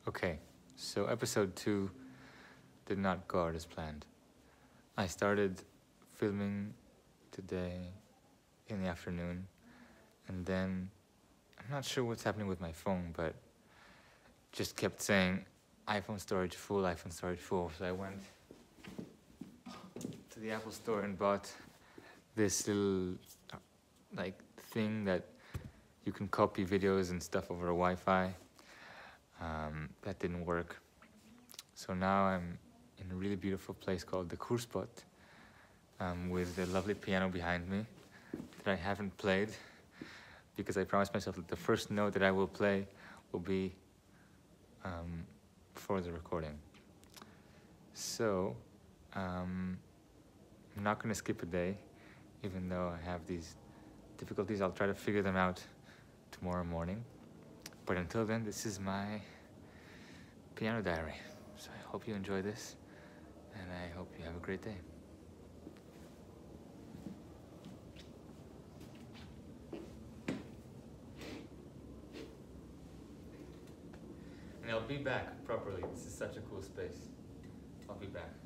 Okay, so Episode 2 did not go out as planned. I started filming today in the afternoon, and then I'm not sure what's happening with my phone, but just kept saying iPhone storage full, iPhone storage full. So I went to the Apple store and bought this little thing that you can copy videos and stuff over Wi-Fi. That didn't work. So now I'm in a really beautiful place called the Kurspot, with a lovely piano behind me that I haven't played because I promised myself that the first note that I will play will be for the recording. So I'm not going to skip a day, even though I have these difficulties. I'll try to figure them out tomorrow morning. But until then, this is my piano diary. So I hope you enjoy this, and I hope you have a great day. And I'll be back properly. This is such a cool space. I'll be back.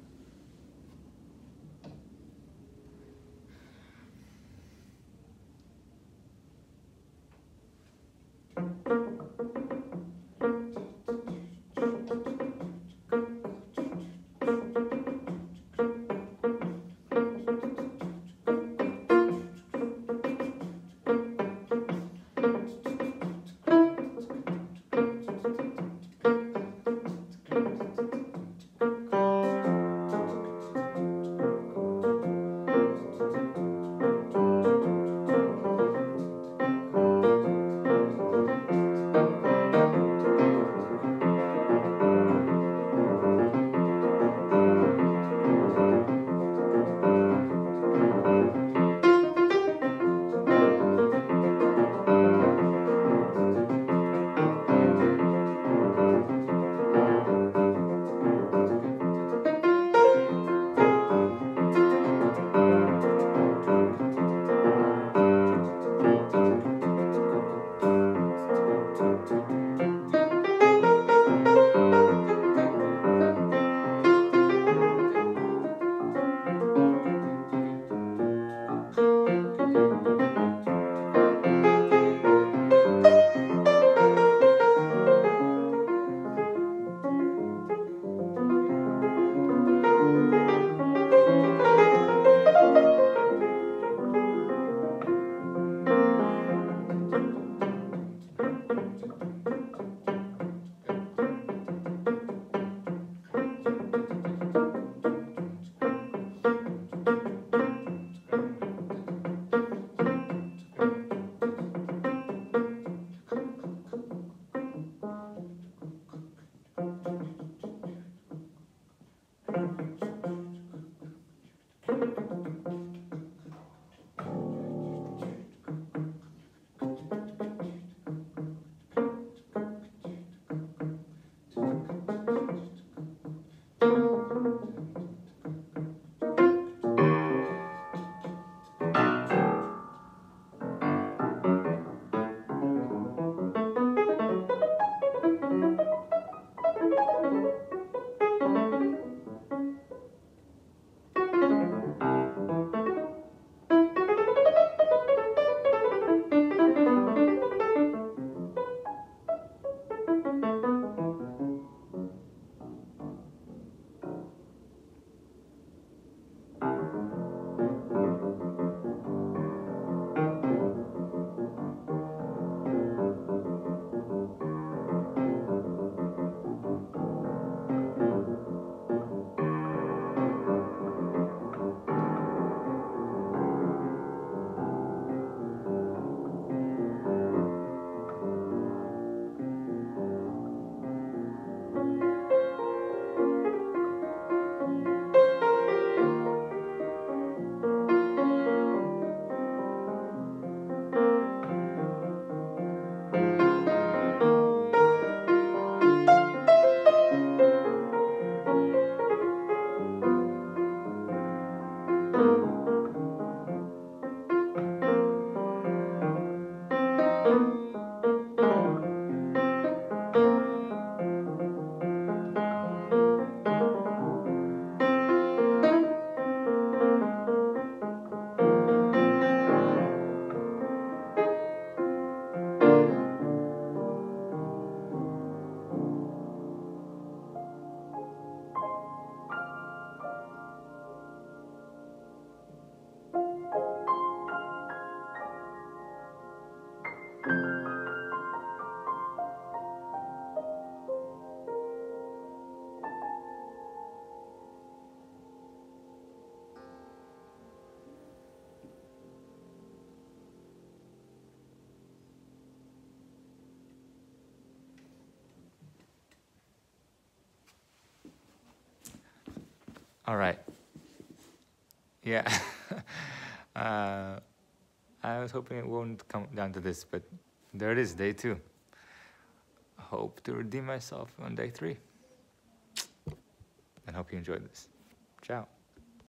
All right. Yeah. uh, I was hoping it won't come down to this, but there it is, day 2. Hope to redeem myself on day 3. And hope you enjoyed this. Ciao.